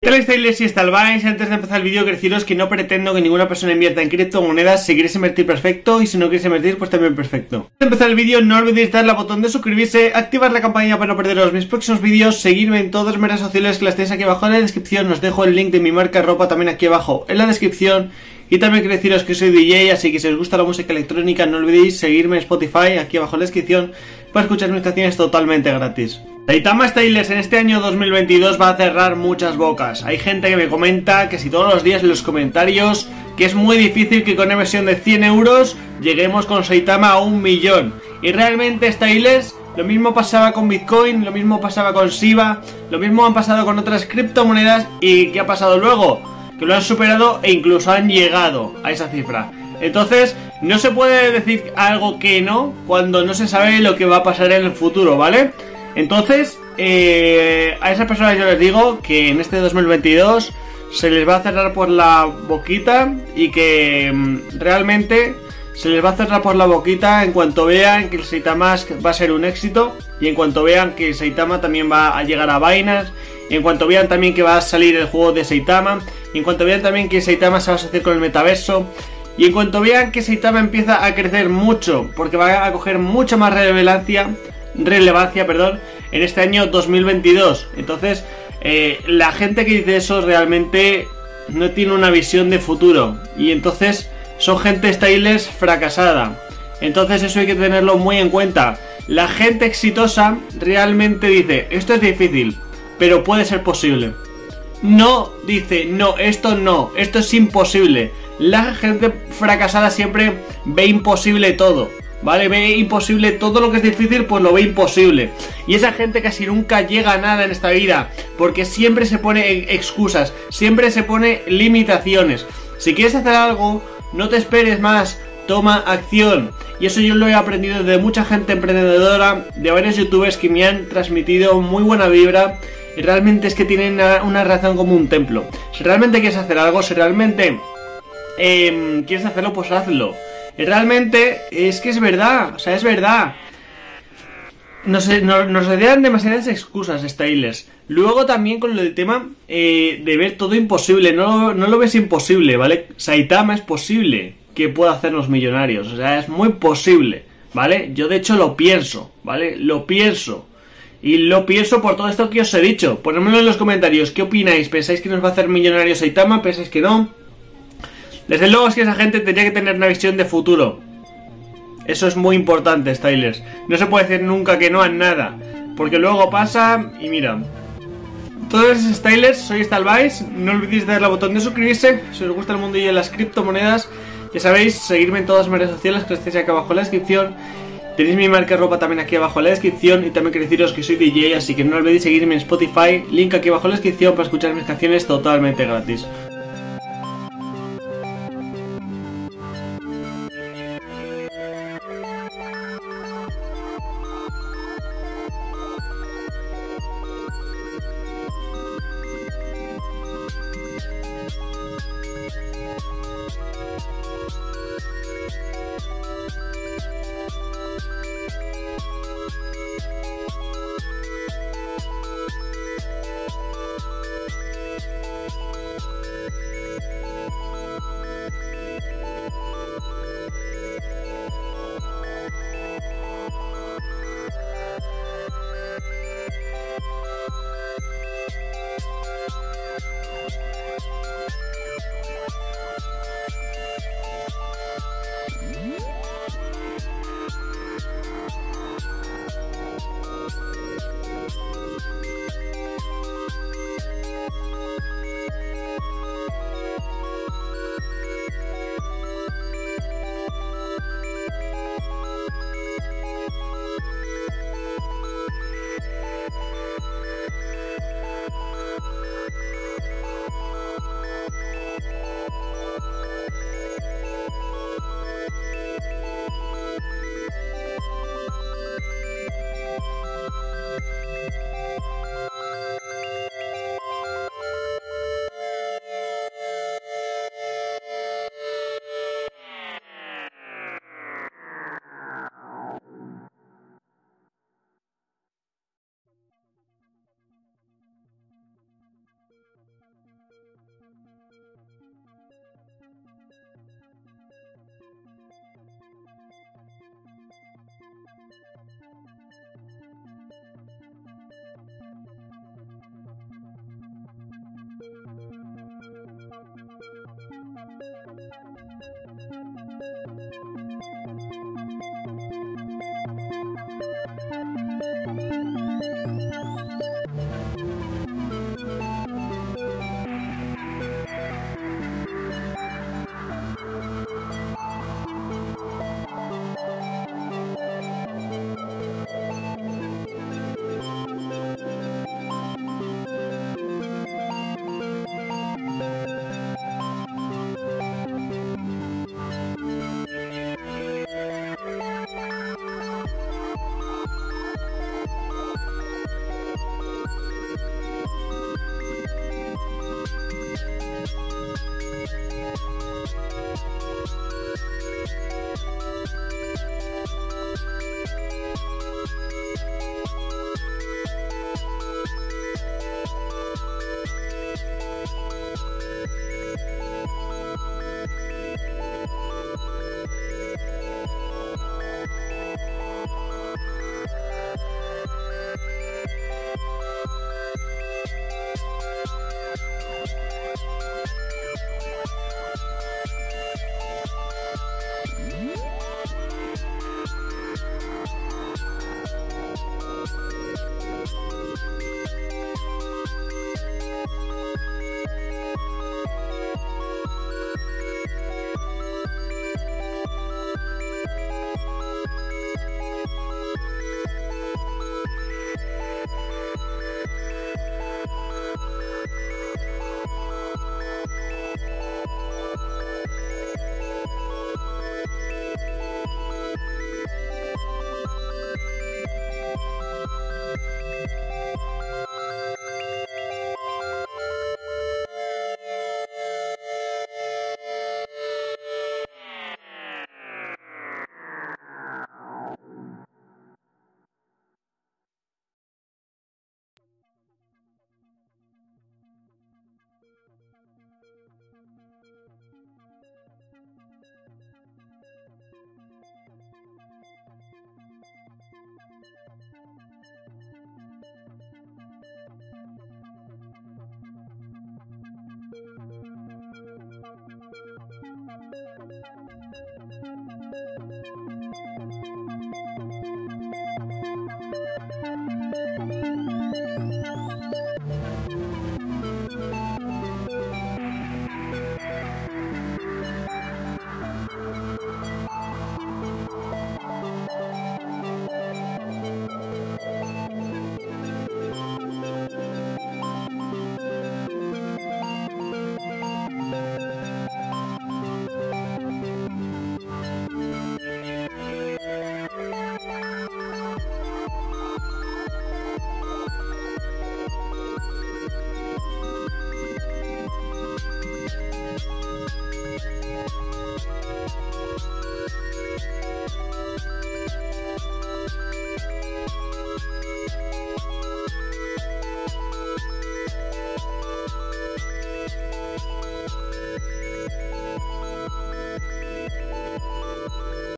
¿Qué tal estáis y estalváis? Antes de empezar el vídeo, quiero deciros que no pretendo que ninguna persona invierta en criptomonedas. Si queréis invertir, perfecto, y si no queréis invertir, pues también perfecto. Antes de empezar el vídeo, no olvidéis darle al botón de suscribirse, activar la campanilla para no perderos mis próximos vídeos, seguirme en todas mis redes sociales que las tenéis aquí abajo en la descripción. Os dejo el link de mi marca de ropa también aquí abajo en la descripción. Y también quiero deciros que soy DJ, así que si os gusta la música electrónica, no olvidéis seguirme en Spotify aquí abajo en la descripción para escuchar mis canciones totalmente gratis. Saitama Stylers en este año 2022 va a cerrar muchas bocas. Hay gente que me comenta que si todos los días en los comentarios que es muy difícil que con una inversión de 100 euros lleguemos con Saitama a 1 millón. Y realmente Stylers, lo mismo pasaba con Bitcoin, lo mismo pasaba con Shiba, lo mismo han pasado con otras criptomonedas. ¿Y qué ha pasado luego? Que lo han superado e incluso han llegado a esa cifra. Entonces, no se puede decir algo que no cuando no se sabe lo que va a pasar en el futuro, ¿vale? Entonces, a esas personas yo les digo que en este 2022 se les va a cerrar por la boquita y que realmente se les va a cerrar por la boquita en cuanto vean que el Saitama va a ser un éxito y en cuanto vean que el Saitama también va a llegar a Binance, y en cuanto vean también que va a salir el juego de Saitama, y en cuanto vean también que Saitama se va a asociar con el metaverso, y en cuanto vean que Saitama empieza a crecer mucho porque va a coger mucha más relevancia, en este año 2022. Entonces, la gente que dice eso realmente no tiene una visión de futuro y entonces son gente Stylers fracasada. Entonces eso hay que tenerlo muy en cuenta. La gente exitosa realmente dice, esto es difícil, pero puede ser posible. No dice, no, esto es imposible. La gente fracasada siempre ve imposible todo, ¿vale? Ve imposible todo lo que es difícil, pues lo ve imposible. Y esa gente casi nunca llega a nada en esta vida, porque siempre se pone excusas, siempre se pone limitaciones. Si quieres hacer algo, no te esperes más, toma acción. Y eso yo lo he aprendido de mucha gente emprendedora, de varios youtubers que me han transmitido muy buena vibra. Y realmente es que tienen una razón como un templo. Si realmente quieres hacer algo, si realmente quieres hacerlo, pues hazlo. Y realmente es que es verdad, o sea, es verdad. Nos dan demasiadas excusas, Stylers. Luego también con lo del tema de ver todo imposible. No lo ves imposible, ¿vale? Saitama es posible que pueda hacernos millonarios. O sea, es muy posible, ¿vale? Yo de hecho lo pienso, ¿vale? Lo pienso. Y lo pienso por todo esto que os he dicho. Ponedmelo en los comentarios. ¿Qué opináis? ¿Pensáis que nos va a hacer millonarios Saitama? ¿Pensáis que no? Desde luego es que esa gente tendría que tener una visión de futuro. Eso es muy importante, Stylers. No se puede decir nunca que no a nada, porque luego pasa y mira. Todos los Stylers, soy Stalvice. No olvidéis darle al botón de suscribirse si os gusta el mundillo de las criptomonedas. Ya sabéis, seguirme en todas mis redes sociales que estáis aquí abajo en la descripción. Tenéis mi marca de ropa también aquí abajo en la descripción. Y también quiero deciros que soy DJ, así que no olvidéis seguirme en Spotify. Link aquí abajo en la descripción para escuchar mis canciones totalmente gratis.